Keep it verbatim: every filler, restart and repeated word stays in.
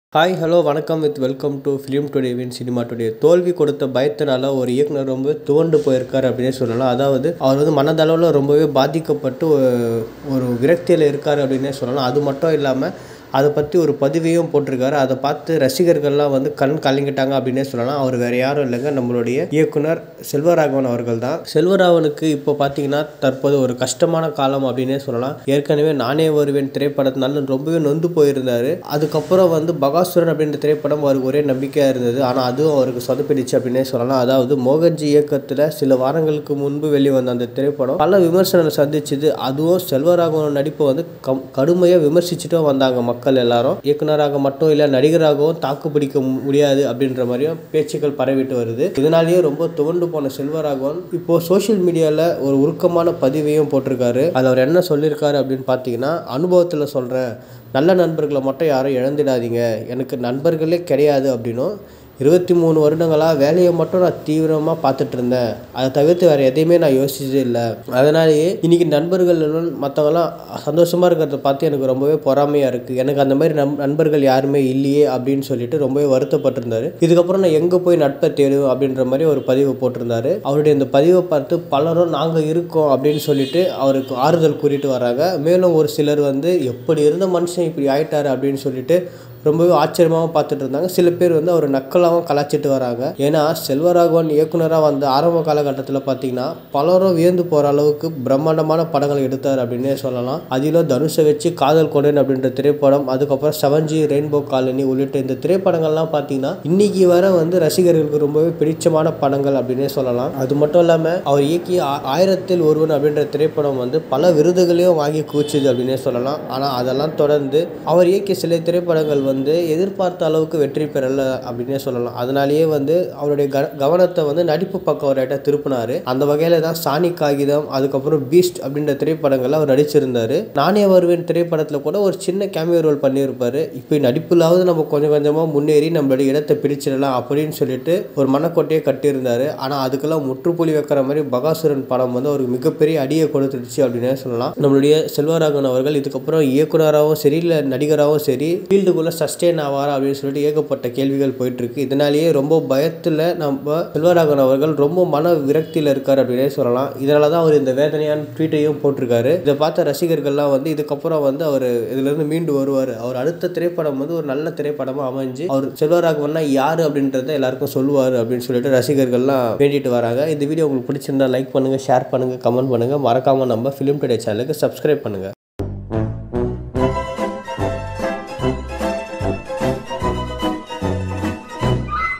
Hi hello வணக்கம் with welcome to film today win cinema today. தோல்வி கொடுத்த பயத்தினால ஒரு இயக்குனர் ரொம்ப துவண்டு போயிருக்காரு அப்படின்னே சொல்லலாம். அதாவது அவர் வந்து மனதளவில் ரொம்பவே பாதிக்கப்பட்டு ஒரு விரக்தியில் இருக்கார் அப்படின்னே சொல்லலாம். அது மட்டும் இல்லாமல் அதை பற்றி ஒரு பதிவையும் போட்டிருக்காரு. அதை பார்த்து ரசிகர்கள்லாம் வந்து கண் கலங்கிட்டாங்க அப்படின்னே சொல்லலாம். அவர் வேறு யாரும் இல்லைங்க, நம்மளுடைய இயக்குனர் செல்வராகவன் அவர்கள் தான். செல்வராகவனுக்கு இப்போ பார்த்தீங்கன்னா தற்போது ஒரு கஷ்டமான காலம் அப்படின்னே சொல்லலாம். ஏற்கனவே நானே வருவேன் திரைப்படத்தினால ரொம்பவே நொந்து போயிருந்தார். அதுக்கப்புறம் வந்து பகாசுரன் அப்படின்ற திரைப்படம் அவருக்கு ஒரே நம்பிக்கையாக இருந்தது. ஆனால் அதுவும் அவருக்கு சொதப்பிடுச்சு அப்படின்னே சொல்லலாம். அதாவது மோகன்ஜி இயக்கத்தில் சில வாரங்களுக்கு முன்பு வெளிவந்த அந்த திரைப்படம் பல விமர்சனங்களை சந்திச்சுது. அதுவும் செல்வராகவன் நடிப்பை வந்து கம் கடுமையாக விமர்சிச்சுட்டும் வந்தாங்க மக்கள் எல்லாரும். இயக்குனராக மட்டும் இல்லை, நடிகராகவும் தாக்கு பிடிக்க முடியாது அப்படின்ற மாதிரியும் பேச்சுக்கள் பரவிட்டு வருது. இதனாலேயே ரொம்ப துவண்டு போன செல்வராகவன் இப்போ சோசியல் மீடியாவில் ஒரு உருக்கமான பதிவையும் போட்டிருக்காரு. அதில் அவர் என்ன சொல்லியிருக்காரு அப்படின்னு பார்த்தீங்கன்னா, அனுபவத்தில் சொல்கிறேன், நல்ல நண்பர்களை மட்டும் யாரும் இழந்துடாதீங்க. எனக்கு நண்பர்களே கிடையாது அப்படின்னும், இருபத்தி மூணு வருடங்களாக வேலையை மட்டும் நான் தீவிரமாக பார்த்துட்டு இருந்தேன். அதை தவிர்த்து வேறு எதையுமே நான் யோசிச்சதே இல்லை. அதனாலேயே இன்றைக்கி நண்பர்கள் மற்றவங்களாம் சந்தோஷமாக இருக்கிறத பார்த்து எனக்கு ரொம்பவே பொறாமையாக இருக்குது. எனக்கு அந்த மாதிரி நம் நண்பர்கள் யாருமே இல்லையே அப்படின்னு சொல்லிட்டு ரொம்பவே வருத்தப்பட்டிருந்தார். இதுக்கப்புறம் நான் எங்கே போய் நட்பை தேடுவேன் அப்படின்ற மாதிரி ஒரு பதிவு போட்டிருந்தாரு. அவருடைய இந்த பதிவை பார்த்து பலரும் நாங்கள் இருக்கோம் அப்படின்னு சொல்லிட்டு அவருக்கு ஆறுதல் கூறிட்டு வராங்க. மேலும் ஒரு சிலர் வந்து எப்படி இருந்த மனுஷன் இப்படி ஆயிட்டாரு அப்படின்னு சொல்லிட்டு ரொம்பவே ஆச்சரியமாகவும் பார்த்துட்டு இருந்தாங்க. சில பேர் வந்து அவர் நக்கலாகவும் கலாச்சிட்டு வராங்க. ஏன்னா செல்வராகவன் இயக்குனராக வந்த ஆரம்ப காலகட்டத்தில் பார்த்தீங்கன்னா பலரும் வியந்து போகிற அளவுக்கு பிரம்மாண்டமான படங்களை எடுத்தார் அப்படின்னே சொல்லலாம். அதிலும் தனுஷை வச்சு காதல் கொண்டேன் அப்படின்ற திரைப்படம், அதுக்கப்புறம் செவன்ஜி, ரெயின்போ காலனி உள்ளிட்ட இந்த திரைப்படங்கள்லாம் பார்த்தீங்கன்னா இன்னைக்கு வர வந்து ரசிகர்களுக்கு ரொம்பவே பிடிச்சமான படங்கள் அப்படின்னே சொல்லலாம். அது மட்டும் இல்லாமல் அவர் இயக்கிய ஆயிரத்தில் ஒருவன் அப்படின்ற திரைப்படம் வந்து பல விருதுகளையும் வாங்கி குவிச்சுது அப்படின்னே சொல்லலாம். ஆனால் அதெல்லாம் தொடர்ந்து அவர் இயக்கிய சில திரைப்படங்கள் வந்து எதிர்பார்த்த அளவுக்கு வெற்றி பெறலை அப்படின்னே சொல்லலாம். அதனாலேயே வந்து அவருடைய க கவனத்தை வந்து நடிப்பு பக்கம் ஒரு ரைட்டாக திருப்பினார். அந்த வகையில் தான் சாணி காகிதம், அதுக்கப்புறம் பீஸ்ட் அப்படின்ற திரைப்படங்களில் அவர் நடிச்சிருந்தார். நானே வருவேன் திரைப்படத்தில் கூட ஒரு சின்ன கேமியோ ரோல் பண்ணியிருப்பார். இப்போ நடிப்புலாவது நம்ம கொஞ்சம் கொஞ்சமாக முன்னேறி நம்மளுடைய இடத்தை பிடிச்சிடலாம் அப்படின்னு சொல்லிட்டு ஒரு மனக்கோட்டையை கட்டியிருந்தார். ஆனால் அதுக்கெல்லாம் முற்றுப்புள்ளி வைக்கிற மாதிரி பகாசுரன் படம் வந்து அவருக்கு மிகப்பெரிய அடியை கொடுத்துடுச்சு அப்படின்னே சொல்லலாம். நம்மளுடைய செல்வராகவன் அவர்கள் இதுக்கப்புறம் இயக்குனராகவும் சரி இல்லை நடிகராகவும் சரி ஃபீல்டுக்குள்ளே சஸ்டெயின் ஆவாரா அப்படின்னு சொல்லிட்டு ஏகப்பட்ட கேள்விகள் போயிட்டுருக்கு. இதனாலேயே ரொம்ப பயத்தில் நம்ம செல்வராகவன் அவர்கள் ரொம்ப மன விரக்தியில் இருக்கார் அப்படின்னே சொல்லலாம். இதனால தான் அவர் இந்த வேதனையான ட்வீட்டையும் போட்டிருக்காரு. இதை பார்த்த ரசிகர்கள்லாம் வந்து இதுக்கப்புறம் வந்து அவர் இதுலேருந்து மீண்டு வருவார், அவர் அடுத்த திரைப்படம் வந்து ஒரு நல்ல திரைப்படமாக அமைஞ்சு அவர் செல்வராகவன்னா யார் அப்படின்றத எல்லாருக்கும் சொல்லுவார் அப்படின்னு சொல்லிட்டு ரசிகர்கள்லாம் வேண்டிட்டு வராங்க. இந்த வீடியோ உங்களுக்கு பிடிச்சிருந்தா லைக் பண்ணுங்கள், ஷேர் பண்ணுங்கள், கமெண்ட் பண்ணுங்கள். மறக்காமல் நம்ம ஃபிலிம் டுடே சேனலுக்கு சப்ஸ்கிரைப் பண்ணுங்கள்.